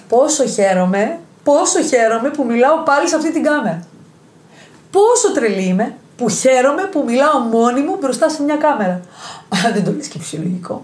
Πόσο χαίρομαι που μιλάω πάλι σε αυτή την κάμερα. Πόσο τρελή είμαι που χαίρομαι που μιλάω μόνη μου μπροστά σε μια κάμερα. Α, δεν το λες και φυσιολογικό.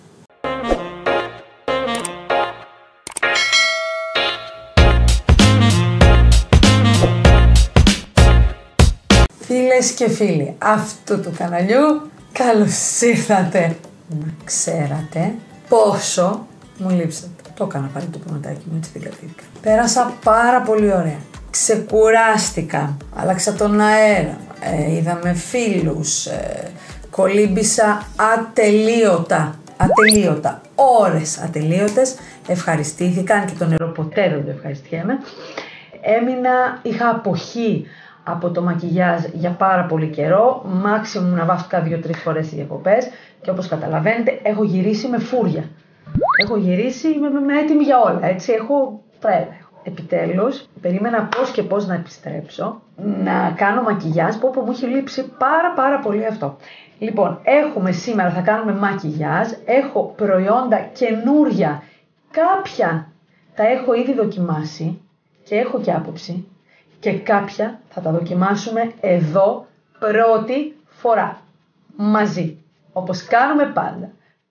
Φίλες και φίλοι αυτού του καναλιού, καλώς ήρθατε. Να ξέρατε πόσο μου λείψατε. Το έκανα πάλι το πραγματάκι μου, έτσι δεν κρατήθηκα. Πέρασα πάρα πολύ ωραία. Ξεκουράστηκα, άλλαξα τον αέρα, είδαμε φίλους, κολύμπησα ατελείωτα, ώρες ατελείωτες, ευχαριστήθηκαν και το νερό ποτέ δεν το ευχαριστιέμαι. Είχα αποχή από το μακιγιάζ για πάρα πολύ καιρό, μάξιμουμ να βάφτηκα 2-3 φορές οι διακοπές και όπως καταλαβαίνετε έχω γυρίσει με φούρια. Έχω γυρίσει, είμαι έτοιμη για όλα, έτσι, έχω τρέλα. Επιτέλους, περίμενα πώς και πώς να επιστρέψω, να κάνω μακιγιάζ, που μου έχει λείψει πάρα πολύ αυτό. Λοιπόν, σήμερα θα κάνουμε μακιγιάζ, έχω προϊόντα καινούρια, κάποια τα έχω ήδη δοκιμάσει και έχω και άποψη και κάποια θα τα δοκιμάσουμε εδώ πρώτη φορά, μαζί, όπως κάνουμε πάντα.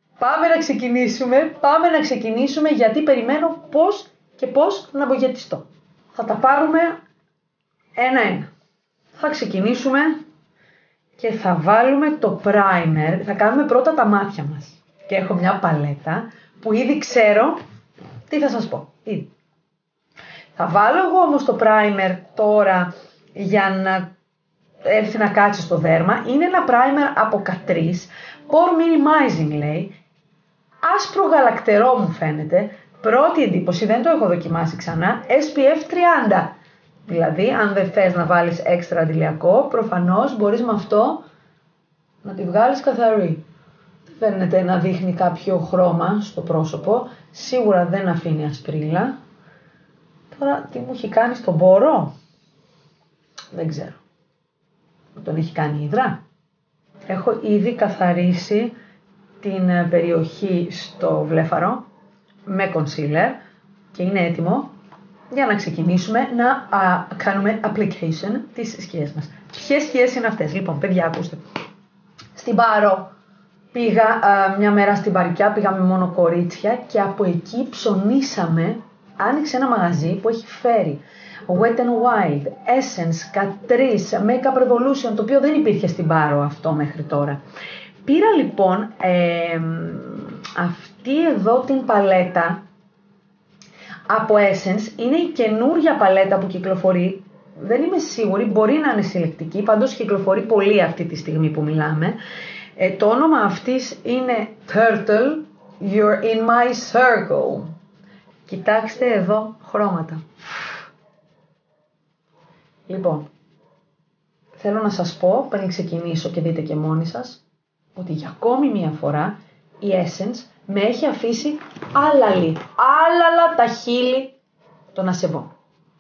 Πάμε να ξεκινήσουμε γιατί περιμένω πώς να απογετιστώ. Θα τα πάρουμε ένα-ένα. Θα ξεκινήσουμε και θα βάλουμε το primer. Θα κάνουμε πρώτα τα μάτια μας. Και έχω μια παλέτα που ήδη ξέρω τι θα σας πω. Ήδη. Θα βάλω εγώ όμως το primer τώρα για να έρθει να κάτσει στο δέρμα. Είναι ένα primer από Catrice. Pore Minimizing λέει. Άσπρο γαλακτερό μου φαίνεται. Πρώτη εντύπωση, δεν το έχω δοκιμάσει ξανά, SPF 30. Δηλαδή, αν δεν θες να βάλεις έξτρα αντιλιακό, προφανώς μπορείς με αυτό να τη βγάλεις καθαρή. Δεν φαίνεται να δείχνει κάποιο χρώμα στο πρόσωπο, σίγουρα δεν αφήνει ασπρίλα. Τώρα, τι μου έχει κάνει στον πόρο, δεν ξέρω. Τον έχει κάνει υδρά. Έχω ήδη καθαρίσει την περιοχή στο βλέφαρο με concealer και είναι έτοιμο για να ξεκινήσουμε να κάνουμε application της σκιές μας. Ποιες σκιές είναι αυτές? Λοιπόν, παιδιά, ακούστε. Στην Πάρο πήγα μια μέρα στην Παρικιά, πήγαμε μόνο κορίτσια και από εκεί ψωνίσαμε, άνοιξε ένα μαγαζί που έχει φέρει Wet n Wild, Essence, Catrice, Makeup Revolution, το οποίο δεν υπήρχε στην Πάρο αυτό μέχρι τώρα. Πήρα λοιπόν αυτή εδώ την παλέτα από Essence, είναι η καινούρια παλέτα που κυκλοφορεί, δεν είμαι σίγουρη, μπορεί να είναι συλλεκτική, πάντως κυκλοφορεί πολύ αυτή τη στιγμή που μιλάμε. Το όνομα αυτής είναι Turtle, You're in my circle. Κοιτάξτε εδώ χρώματα. Λοιπόν, θέλω να σας πω πριν ξεκινήσω και δείτε και μόνοι σας, ότι για ακόμη μία φορά η Essence με έχει αφήσει άλαλα τα χείλη των ασεβών.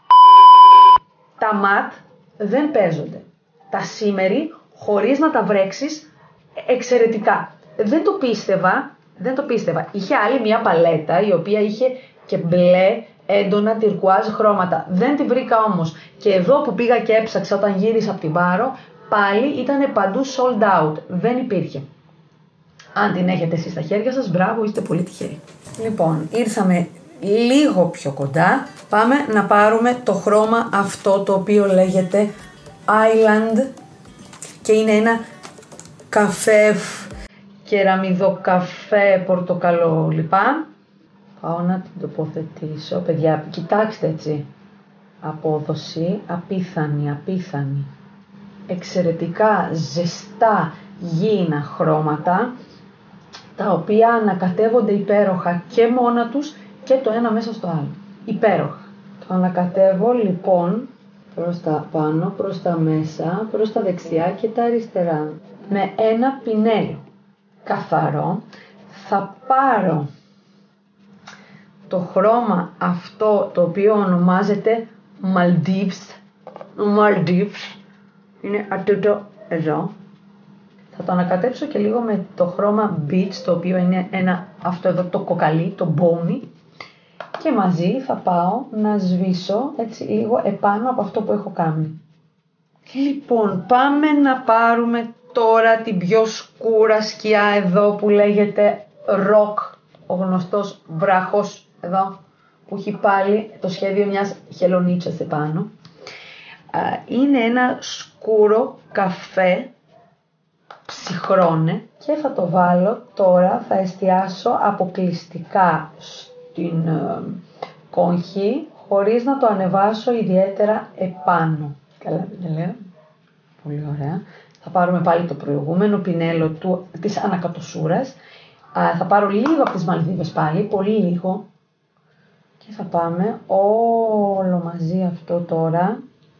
Τα ματ δεν παίζονται. Τα σήμερι χωρίς να τα βρέξεις εξαιρετικά. Δεν το πίστευα. Είχε άλλη μια παλέτα η οποία είχε και μπλε έντονα τυρκουάζ χρώματα. Δεν τη βρήκα όμως. Και εδώ που πήγα και έψαξα όταν γύρισα από την Πάρο, πάλι ήταν παντού sold out. Δεν υπήρχε. Αν την έχετε εσείς στα χέρια σας, μπράβο, είστε πολύ τυχεροί. Λοιπόν, ήρθαμε λίγο πιο κοντά. Πάμε να πάρουμε το χρώμα αυτό το οποίο λέγεται Island και είναι ένα καφέ, κεραμιδοκαφέ, πορτοκαλό λοιπά. Πάω να την τοποθετήσω. Παιδιά, κοιτάξτε έτσι. Απόδοση απίθανη. Εξαιρετικά ζεστά γήινα χρώματα, τα οποία ανακατεύονται υπέροχα και μόνα τους και το ένα μέσα στο άλλο. Υπέροχα. Το ανακατεύω λοιπόν προς τα πάνω, προς τα μέσα, προς τα δεξιά και τα αριστερά. Με ένα πινέλο καθαρό θα πάρω το χρώμα αυτό το οποίο ονομάζεται Maldives. Είναι αυτό εδώ. Θα το ανακατέψω και λίγο με το χρώμα Beach, το οποίο είναι αυτό εδώ το κοκαλί, το bony. και μαζί θα πάω να σβήσω έτσι λίγο επάνω από αυτό που έχω κάνει. Λοιπόν, πάμε να πάρουμε τώρα την πιο σκούρα σκιά εδώ που λέγεται Rock, ο γνωστός βράχος εδώ που έχει πάλι το σχέδιο μιας χελονίτσας επάνω. Είναι ένα σκούρο καφέ ψυχρόνε και θα το βάλω τώρα, θα εστιάσω αποκλειστικά στην κόγχη χωρίς να το ανεβάσω ιδιαίτερα επάνω. Καλά δεν λέω. Πολύ ωραία. Θα πάρουμε πάλι το προηγούμενο πινέλο της ανακατοσούρας. Θα πάρω λίγο από τις Μαλδίβες πάλι, πολύ λίγο. Και θα πάμε όλο μαζί αυτό τώρα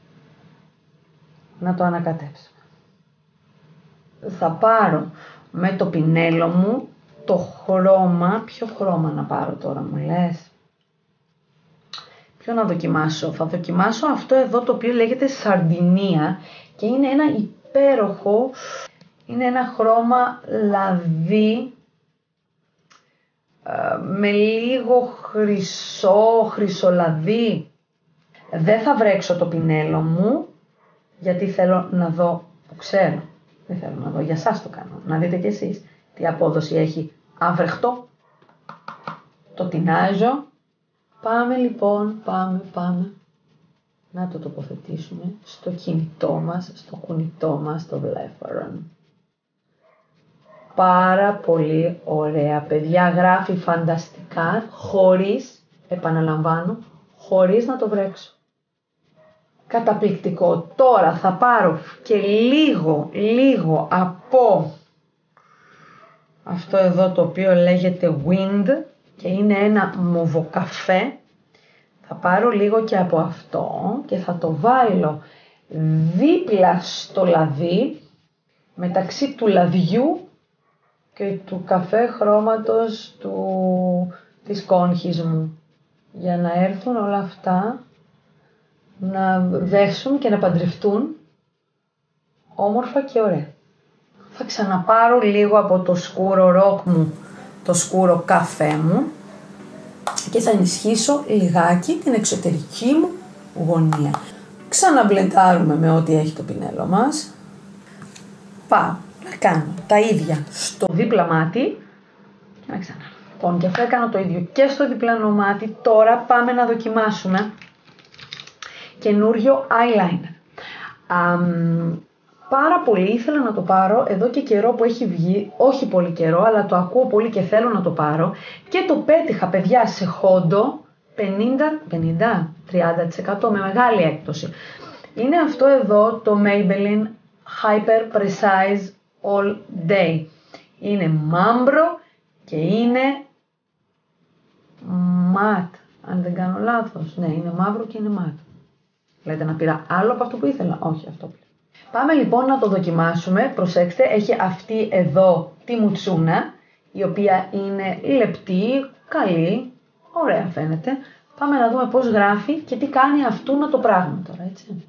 να το ανακατέψουμε. Θα πάρω με το πινέλο μου το χρώμα. Ποιο χρώμα να πάρω τώρα μου λες? Ποιο να δοκιμάσω? Θα δοκιμάσω αυτό εδώ το οποίο λέγεται Σαρντινία και είναι ένα υπέροχο, είναι ένα χρώμα λαδί με λίγο χρυσολαδί. Δεν θα βρέξω το πινέλο μου γιατί θέλω να δω, που ξέρω, δεν θέλω να δω, για σας το κάνω, να δείτε κι εσείς τι απόδοση έχει. Άβρεχτο, το τεινάζω. Πάμε λοιπόν, πάμε να το τοποθετήσουμε στο κινητό μας, στο κουνητό μας, στο βλέφαρον. Πάρα πολύ ωραία, παιδιά, γράφει φανταστικά, χωρίς, επαναλαμβάνω, χωρίς να το βρέξω. Καταπληκτικό. Τώρα θα πάρω και λίγο από αυτό εδώ το οποίο λέγεται Wind και είναι ένα μοβοκαφέ. Θα πάρω λίγο και από αυτό και θα το βάλω δίπλα στο λαδί, μεταξύ του λαδιού και του καφέ χρώματος της κόγχης μου, για να έρθουν όλα αυτά να δέσουν και να παντρευτούν όμορφα και ωραία. Θα ξαναπάρω λίγο από το σκούρο ροκ μου, το σκούρο καφέ μου και θα ενισχύσω λιγάκι την εξωτερική μου γωνία. Ξαναμπλεντάρουμε με ό,τι έχει το πινέλο μας. Πάω να κάνω τα ίδια στο δίπλα μάτι και να ξανά. Λοιπόν, και αυτό έκανα το ίδιο και στο διπλανό μάτι. Τώρα πάμε να δοκιμάσουμε καινούριο eyeliner. Πάρα πολύ ήθελα να το πάρω εδώ και καιρό που έχει βγει, όχι πολύ καιρό, αλλά το ακούω πολύ και θέλω να το πάρω και το πέτυχα, παιδιά, σε χόντο 30% με μεγάλη έκπτωση. Είναι αυτό εδώ το Maybelline Hyper Precise All Day. Είναι μάμπρο και είναι ματ, αν δεν κάνω λάθος. Ναι, είναι μαύρο και είναι ματ. Λέτε να πήρα άλλο από αυτό που ήθελα? Όχι, αυτό πήρα. Πάμε λοιπόν να το δοκιμάσουμε. Προσέξτε, έχει αυτή εδώ τη μουτσούνα, η οποία είναι λεπτή, καλή, ωραία φαίνεται. Πάμε να δούμε πώς γράφει και τι κάνει αυτού το πράγμα τώρα, έτσι.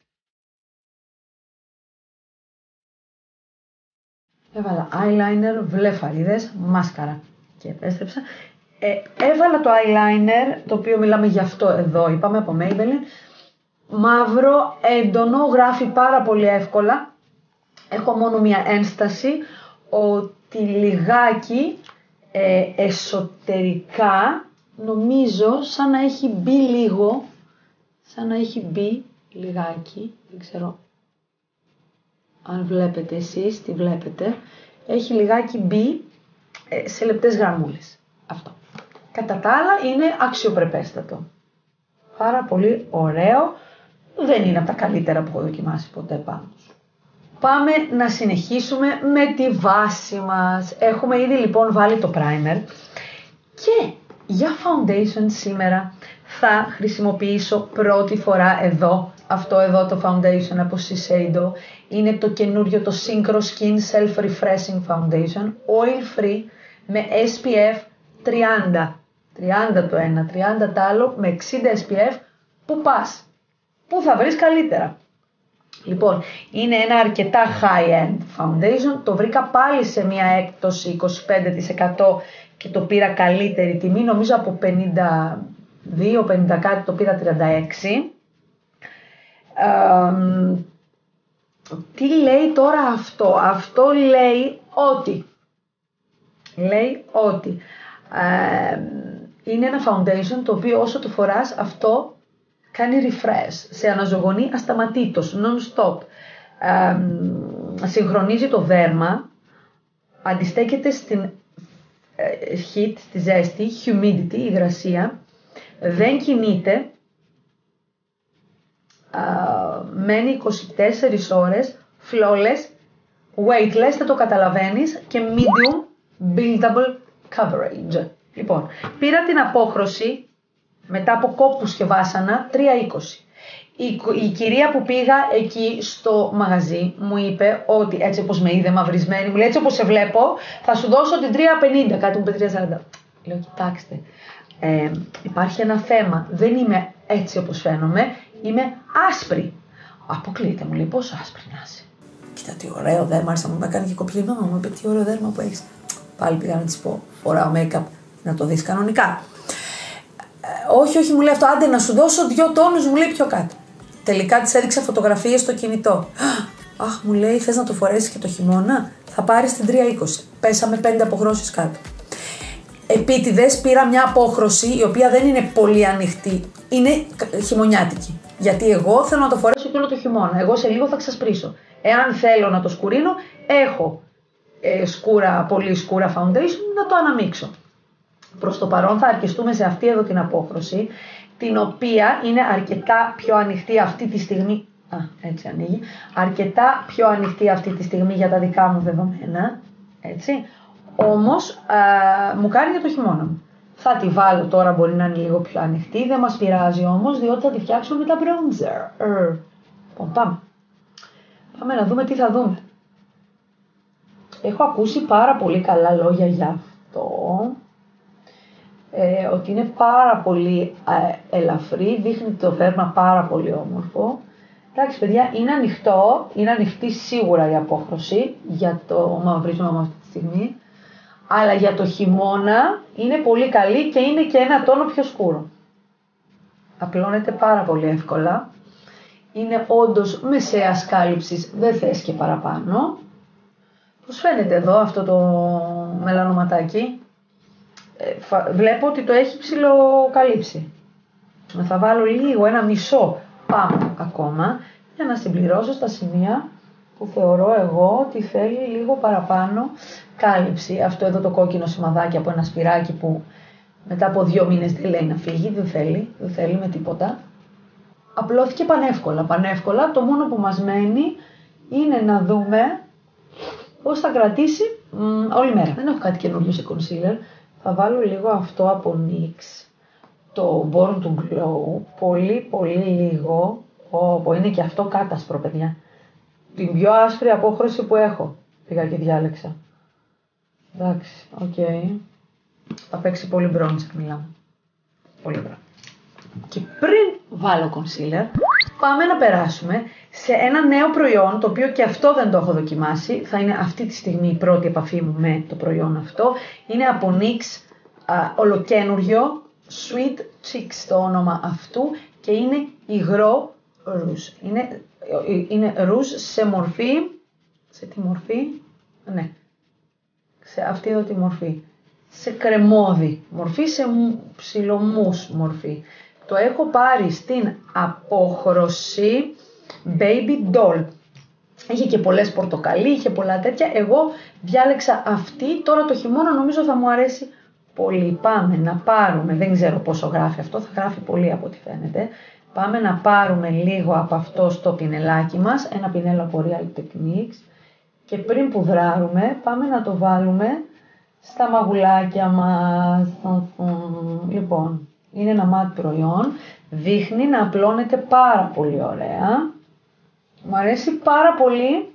Έβαλα eyeliner, βλεφαρίδες, μάσκαρα και επέστρεψα. Έβαλα το eyeliner, το οποίο μιλάμε γι' αυτό εδώ, είπαμε από Maybelline. Μαύρο, έντονο, γράφει πάρα πολύ εύκολα. Έχω μόνο μία ένσταση, ότι λιγάκι εσωτερικά νομίζω σαν να έχει μπει λίγο, σαν να έχει μπει λιγάκι, δεν ξέρω αν βλέπετε εσείς, τι βλέπετε, έχει λιγάκι μπει σε λεπτές γραμμούλες. Αυτό. Κατά τα άλλα είναι αξιοπρεπέστατο. Πάρα πολύ ωραίο. Δεν είναι από τα καλύτερα που έχω δοκιμάσει ποτέ πάνω. Πάμε να συνεχίσουμε με τη βάση μας. Έχουμε ήδη λοιπόν βάλει το primer και για foundation σήμερα θα χρησιμοποιήσω πρώτη φορά εδώ, αυτό εδώ το foundation από Shiseido. Είναι το καινούριο, το Synchro Skin Self Refreshing Foundation, oil free με SPF 30. 30 το ένα, 30 το άλλο, με 60 SPF. Πού πας? Πού θα βρεις καλύτερα? Λοιπόν, είναι ένα αρκετά high-end foundation. Το βρήκα πάλι σε μια έκπτωση 25% και το πήρα καλύτερη τιμή, νομίζω από 50 2,50 κάτι, το πήρα 36. Τι λέει τώρα αυτό? Αυτό λέει ότι είναι ένα foundation το οποίο όσο το φοράς αυτό κάνει refresh, σε αναζωογονεί ασταματήτως, non-stop. Συγχρονίζει το δέρμα, αντιστέκεται στην heat, στη ζέστη, humidity, υγρασία, δεν κινείται, μένει 24 ώρες, flawless, weightless, δεν το καταλαβαίνεις, και medium buildable coverage. Λοιπόν, πήρα την απόχρωση μετά από κόπους και βάσανα 3,20. Η κυρία που πήγα εκεί στο μαγαζί μου είπε ότι έτσι όπως με είδε μαυρισμένη, μου λέει έτσι όπως σε βλέπω θα σου δώσω την 3,50, κάτι μου είπε 3,40. Λέω κοιτάξτε, υπάρχει ένα θέμα, δεν είμαι έτσι όπως φαίνομαι, είμαι άσπρη. Αποκλείται, μου λέει, πόσο άσπρη να είσαι? Κοίτα τι ωραίο δέρμα, άρχισα μου με κάνει και κοπλινό, μου είπε τι ωραίο δέρμα που έχεις. Πάλι πήγα να της πω, φοράω make-up, να το δεις κανονικά. Όχι, μου λέει αυτό, άντε να σου δώσω 2 τόνους, μου λέει πιο κάτω. Τελικά της έδειξα φωτογραφίες στο κινητό. Αχ, μου λέει, θες να το φορέσεις και το χειμώνα? Θα πάρεις την 3,20. Πέσαμε 5 αποχρώσεις κάτω. Επίτηδες πήρα μια απόχρωση η οποία δεν είναι πολύ ανοιχτή, είναι χειμωνιάτικη. Γιατί εγώ θέλω να το φορέσω και όλο το χειμώνα. Εγώ σε λίγο θα ξασπρίσω. Εάν θέλω να το σκουρίνω, έχω πολύ σκούρα foundation να το αναμίξω. Προς το παρόν θα αρκεστούμε σε αυτή εδώ την απόχρωση, την οποία είναι αρκετά πιο ανοιχτή αυτή τη στιγμή. Έτσι ανοίγει. Αρκετά πιο ανοιχτή αυτή τη στιγμή για τα δικά μου δεδομένα. Έτσι. Όμως μου κάνει για το χειμώνα μου. Θα τη βάλω τώρα, μπορεί να είναι λίγο πιο ανοιχτή, δεν μας πειράζει όμως, διότι θα τη φτιάξουμε με τα bronzer. Λοιπόν, πάμε να δούμε τι θα δούμε. Έχω ακούσει πάρα πολύ καλά λόγια για αυτό, ότι είναι πάρα πολύ ελαφρύ, δείχνει το δέρμα πάρα πολύ όμορφο. Εντάξει παιδιά, είναι ανοιχτό, είναι ανοιχτή σίγουρα η απόχρωση για το μαυρισμό μου αυτή τη στιγμή, αλλά για το χειμώνα είναι πολύ καλή και είναι και ένα τόνο πιο σκούρο. Απλώνεται πάρα πολύ εύκολα, είναι όντως μεσαίας κάλυψης, δεν θες και παραπάνω. Πώς φαίνεται εδώ αυτό το μελανοματάκι? Βλέπω ότι το έχει ψιλοκαλύψει. Θα βάλω λίγο, ένα μισό πάμε ακόμα, για να συμπληρώσω στα σημεία που θεωρώ εγώ ότι θέλει λίγο παραπάνω κάλυψη. Αυτό εδώ το κόκκινο σημαδάκι από ένα σπυράκι που μετά από 2 μήνες δεν λέει να φύγει, δεν θέλει με τίποτα. Απλώθηκε πανεύκολα, το μόνο που μας μένει είναι να δούμε πώς θα κρατήσει όλη μέρα. Δεν έχω κάτι καινούργιο σε concealer. Θα βάλω λίγο αυτό από NYX, το Born to Glow, πολύ λίγο. Είναι και αυτό κάτασπρο, παιδιά. Την πιο άσπρη απόχρωση που έχω. Πήγα και διάλεξα. Εντάξει, οκ. Θα παίξει πολύ bronzer, μιλάμε. Πολύ bronzer. Και πριν βάλω concealer, πάμε να περάσουμε σε ένα νέο προϊόν, το οποίο και αυτό δεν το έχω δοκιμάσει. Θα είναι αυτή τη στιγμή η πρώτη επαφή μου με το προϊόν αυτό. Είναι από NYX, ολοκένουργιο, Sweet Cheeks το όνομα αυτού, και είναι υγρό ρούζ. Είναι ρούζ σε μορφή, σε τι μορφή? Ναι, σε αυτή εδώ τη μορφή. Σε κρεμόδι μορφή, σε ψιλομούς μορφή. Το έχω πάρει στην απόχρωση Baby Doll. Είχε και πολλές πορτοκαλί, είχε πολλά τέτοια. Εγώ διάλεξα αυτή. Τώρα το χειμώνα νομίζω θα μου αρέσει πολύ. Πάμε να πάρουμε, δεν ξέρω πόσο γράφει αυτό, θα γράφει πολύ από ό,τι φαίνεται. Πάμε να πάρουμε λίγο από αυτό στο πινελάκι μας, ένα πινέλο από Real Techniques, και πριν που δράρουμε πάμε να το βάλουμε στα μαγουλάκια μας. Λοιπόν, είναι ένα ματ προϊόν, δείχνει να απλώνεται πάρα πολύ ωραία. Μου αρέσει πάρα πολύ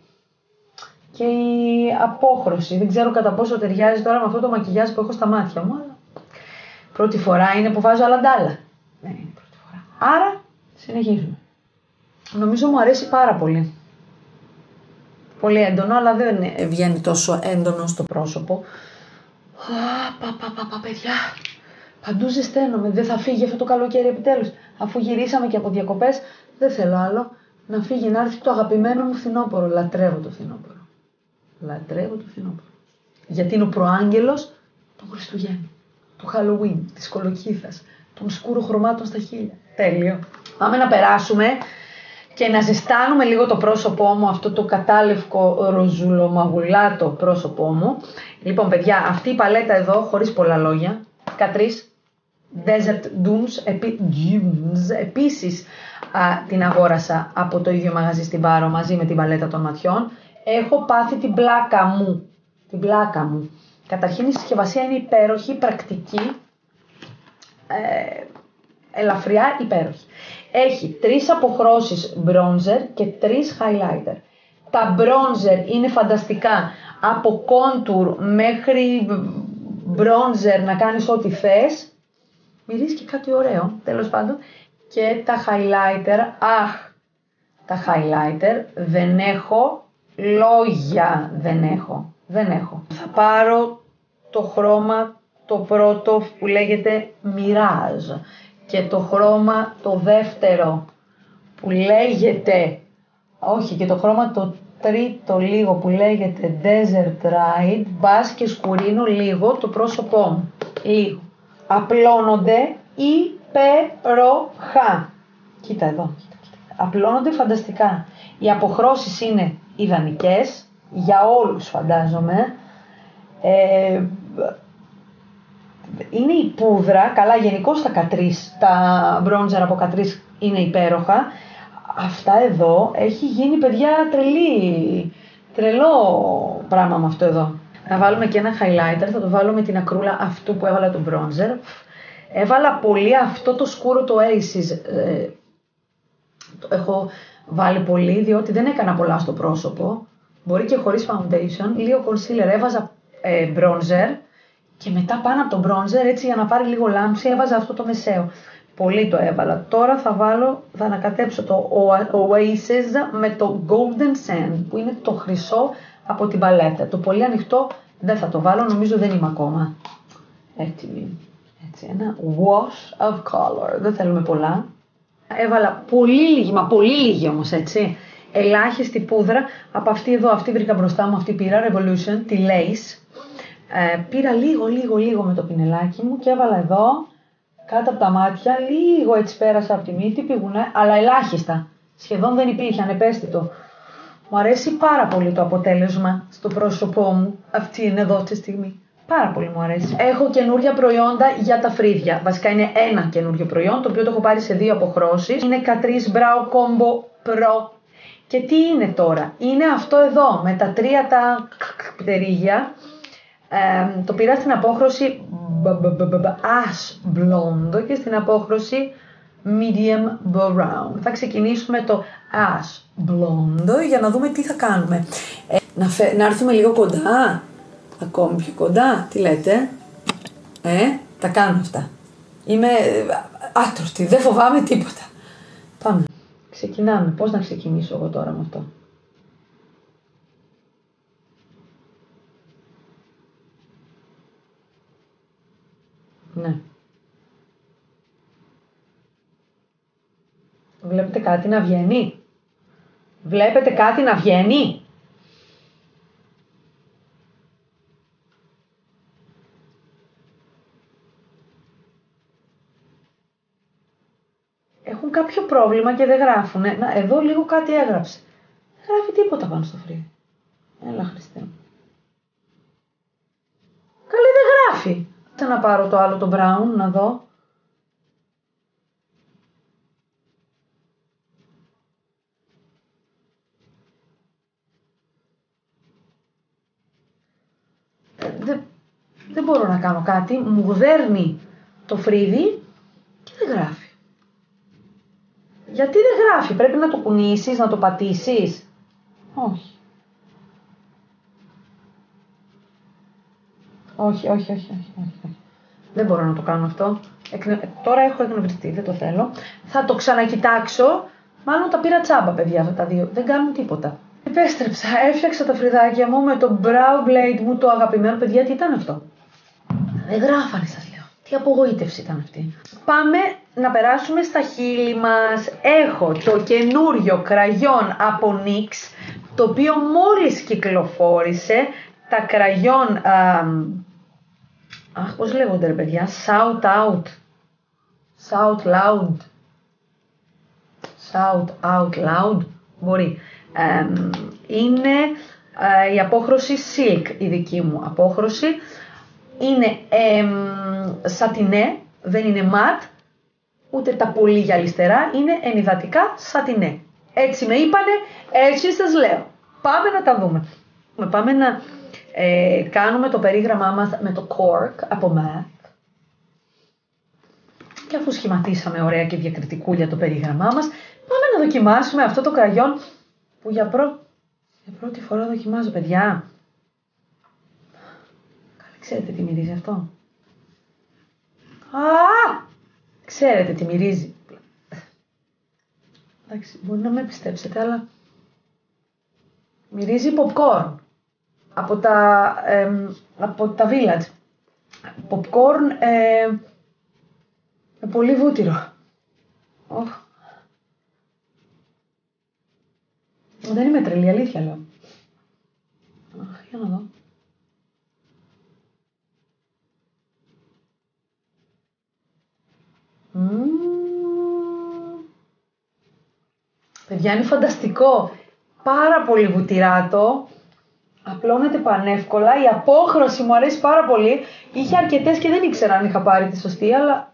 και η απόχρωση. Δεν ξέρω κατά πόσο ταιριάζει τώρα με αυτό το μακιγιάζ που έχω στα μάτια μου, αλλά πρώτη φορά είναι που βάζω αλαντάλα. Δεν είναι πρώτη φορά. Άρα συνεχίζουμε. Νομίζω μου αρέσει πάρα πολύ. Πολύ έντονο, αλλά δεν βγαίνει τόσο έντονο στο πρόσωπο. Παιδιά, Παντού ζεσταίνομαι. Δεν θα φύγει αυτό το καλοκαίρι επιτέλους. Αφού γυρίσαμε και από διακοπές, δεν θέλω άλλο να φύγει, να έρθει το αγαπημένο μου φθινόπωρο. Λατρεύω το φθινόπωρο. Λατρεύω το φθινόπωρο. Γιατί είναι ο προάγγελος των Χριστουγέννων, του Halloween, της κολοκύθας, των σκούρων χρωμάτων στα χείλια. Τέλειο. Πάμε να περάσουμε και να ζεστάνουμε λίγο το πρόσωπό μου, αυτό το κατάλευκο ροζουλομαγουλάτο πρόσωπό μου. Λοιπόν, παιδιά, αυτή η παλέτα εδώ, χωρίς πολλά λόγια, Catrice Desert Dunes, επίσης την αγόρασα από το ίδιο μαγαζί στην Πάρο μαζί με την παλέτα των ματιών. Έχω πάθει την πλάκα μου. Την πλάκα μου. Καταρχήν η συσκευασία είναι υπέροχη, πρακτική, ελαφριά, υπέροχη. Έχει 3 αποχρώσεις bronzer και 3 highlighter. Τα bronzer είναι φανταστικά, από contour μέχρι bronzer να κάνεις ό,τι θες. Μυρίζει και κάτι ωραίο, τέλος πάντων. Και τα highlighter, τα highlighter δεν έχω λόγια, δεν έχω. Θα πάρω το χρώμα το πρώτο που λέγεται Mirage και το χρώμα το δεύτερο που λέγεται, όχι, και το χρώμα το τρίτο λίγο που λέγεται Desert Ride. Μπας και σκουρίνω λίγο το πρόσωπό μου, λίγο. Απλώνονται υπέροχα. Κοίτα εδώ, απλώνονται φανταστικά. Οι αποχρώσεις είναι ιδανικές για όλους, φαντάζομαι. Είναι η πούδρα, καλά, γενικώς τα Catrice, τα bronzer από Catrice είναι υπέροχα. Αυτά εδώ έχει γίνει, παιδιά, τρελό πράγμα με αυτό εδώ. Να βάλουμε και ένα highlighter, θα το βάλω με την ακρούλα αυτού που έβαλα το bronzer. Έβαλα πολύ αυτό το σκούρο, το Aces. Το έχω βάλει πολύ, διότι δεν έκανα πολλά στο πρόσωπο. Μπορεί και χωρίς foundation, λίγο concealer, έβαζα bronzer. Και μετά πάνω από το bronzer, έτσι για να πάρει λίγο λάμψη, έβαζα αυτό το μεσαίο. Πολύ το έβαλα. Τώρα θα ανακατέψω το Oasis με το Golden Sand, που είναι το χρυσό από την παλέτα. Το πολύ ανοιχτό δεν θα το βάλω, νομίζω δεν είμαι ακόμα έτοιμη. Έτσι, ένα wash of color. Δεν θέλουμε πολλά. Έβαλα πολύ λίγη, μα πολύ λίγη όμως, έτσι. Ελάχιστη πούδρα. Από αυτή εδώ, αυτή βρήκα μπροστά μου, αυτή πήρα, Revolution, τη Lace. Πήρα λίγο με το πινελάκι μου και έβαλα εδώ, κάτω από τα μάτια, λίγο έτσι πέρασα από τη μύτη, πηγουνά, αλλά ελάχιστα. Σχεδόν δεν υπήρχε, ανεπαίσθητο. Μου αρέσει πάρα πολύ το αποτέλεσμα στο πρόσωπό μου, αυτή είναι εδώ τη στιγμή. Πάρα πολύ μου αρέσει. Έχω καινούργια προϊόντα για τα φρύδια. Βασικά είναι ένα καινούργιο προϊόν, το οποίο το έχω πάρει σε 2 αποχρώσεις. Είναι Catrice Brow Combo Pro. Και τι είναι τώρα? Είναι αυτό εδώ, με τα 3 τα πτερίγια. Το πήρα στην απόχρωση Ash Blonde και στην απόχρωση Medium Brown. Θα ξεκινήσουμε το Ash Blonde για να δούμε τι θα κάνουμε. Να έρθουμε λίγο κοντά, ακόμη πιο κοντά, τι λέτε? Τα κάνω αυτά. Είμαι άτρωστη, δεν φοβάμαι τίποτα. Πάμε, ξεκινάμε. Πώς να ξεκινήσω εγώ τώρα με αυτό? Ναι. Βλέπετε κάτι να βγαίνει? Βλέπετε κάτι να βγαίνει? Έχουν κάποιο πρόβλημα και δεν γράφουνε. Να, εδώ λίγο κάτι έγραψε. Δεν γράφει τίποτα πάνω στο φρύδι. Έλα, Χριστέ μου. Καλή, δεν γράφει. Να πάρω το άλλο το brown να δω. Δεν μπορώ να κάνω κάτι. Μου δέρνει το φρύδι και δεν γράφει. Γιατί δεν γράφει? Πρέπει να το κουνήσεις, να το πατήσεις? Όχι. Όχι. Δεν μπορώ να το κάνω αυτό. Τώρα έχω εκνευριστεί, δεν το θέλω. Θα το ξανακοιτάξω. Μάλλον τα πήρα τσάμπα, παιδιά, αυτά τα 2. Δεν κάνουν τίποτα. Επέστρεψα, έφτιαξα τα φρυδάκια μου με το brow blade μου, το αγαπημένο. Παιδιά, τι ήταν αυτό? Δεν γράφανε, σας λέω. Τι απογοήτευση ήταν αυτή. Πάμε να περάσουμε στα χείλη μας. Έχω το καινούριο κραγιόν από NYX, το οποίο μόλις κυκλοφόρησε. Τα κραγιόν, πώς λέγονται ρε παιδιά, Shout Out Loud, Shout Out Loud, μπορεί. Είναι η απόχρωση Silk, η δική μου απόχρωση. Είναι σατινέ, δεν είναι ματ, ούτε τα πολύ γυαλιστερά, είναι ενυδατικά σατινέ. Έτσι με είπανε, έτσι σας λέω. Πάμε να τα δούμε. Πάμε να κάνουμε το περίγραμμά μας με το Cork από MAC. Και αφού σχηματίσαμε ωραία και διακριτικούλια το περίγραμμά μας, πάμε να δοκιμάσουμε αυτό το κραγιόν που για πρώτη φορά δοκιμάζω, παιδιά. Ξέρετε τι μυρίζει αυτό? Ξέρετε τι μυρίζει. Εντάξει, μπορεί να με πιστέψετε, αλλά μυρίζει popcorn από τα Village. Popcorn με πολύ βούτυρο. Δεν είμαι τρελή, αλήθεια λέω. Για να δω. Παιδιά, είναι φανταστικό. Πάρα πολύ βουτυράτο. Απλώνεται πανεύκολα. Η απόχρωση μου αρέσει πάρα πολύ. Είχε αρκετές και δεν ήξερα αν είχα πάρει τη σωστή, αλλά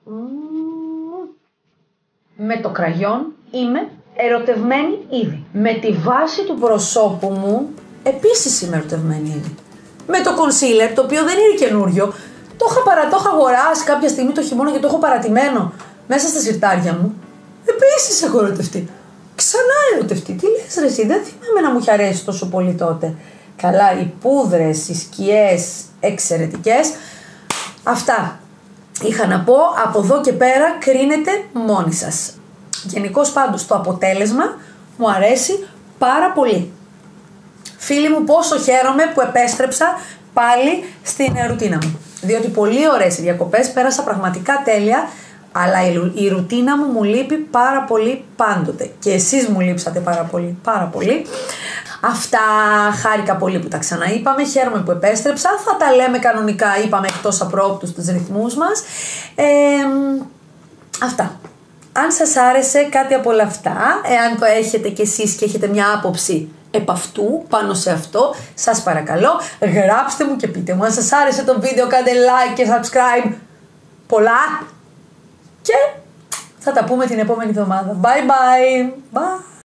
με το κραγιόν είμαι ερωτευμένη ήδη. Με τη βάση του προσώπου μου επίσης είμαι ερωτευμένη ήδη. Με το concealer, το οποίο δεν είναι καινούριο. Το είχα αγοράσει κάποια στιγμή το χειμώνα και το έχω παρατημένο μέσα στα συρτάρια μου. Επίσης έχω ερωτευτεί. Ξανά ερωτευτεί. Τι λες ρε εσύ, δεν θυμάμαι να μου είχε αρέσει τόσο πολύ τότε. Καλά, οι πούδρες, οι σκιές εξαιρετικές. Αυτά είχα να πω. Από εδώ και πέρα κρίνετε μόνοι σας. Γενικώς πάντως το αποτέλεσμα μου αρέσει πάρα πολύ. Φίλοι μου, πόσο χαίρομαι που επέστρεψα πάλι στην ρουτίνα μου. Διότι πολύ ωραίες οι διακοπές, πέρασα πραγματικά τέλεια, αλλά η ρουτίνα μου λείπει πάρα πολύ πάντοτε. Και εσείς μου λείψατε πάρα πολύ. Αυτά, χάρηκα πολύ που τα ξαναείπαμε, χαίρομαι που επέστρεψα. Θα τα λέμε κανονικά, είπαμε εκτός απρόπτου στους ρυθμούς μας. Αυτά. Αν σας άρεσε κάτι από όλα αυτά, εάν το έχετε κι εσείς και έχετε μια άποψη επ' αυτού, πάνω σε αυτό, σας παρακαλώ, γράψτε μου και πείτε μου. Αν σας άρεσε το βίντεο, κάντε like και subscribe. Πολλά. Και θα τα πούμε την επόμενη εβδομάδα. Bye bye. Bye.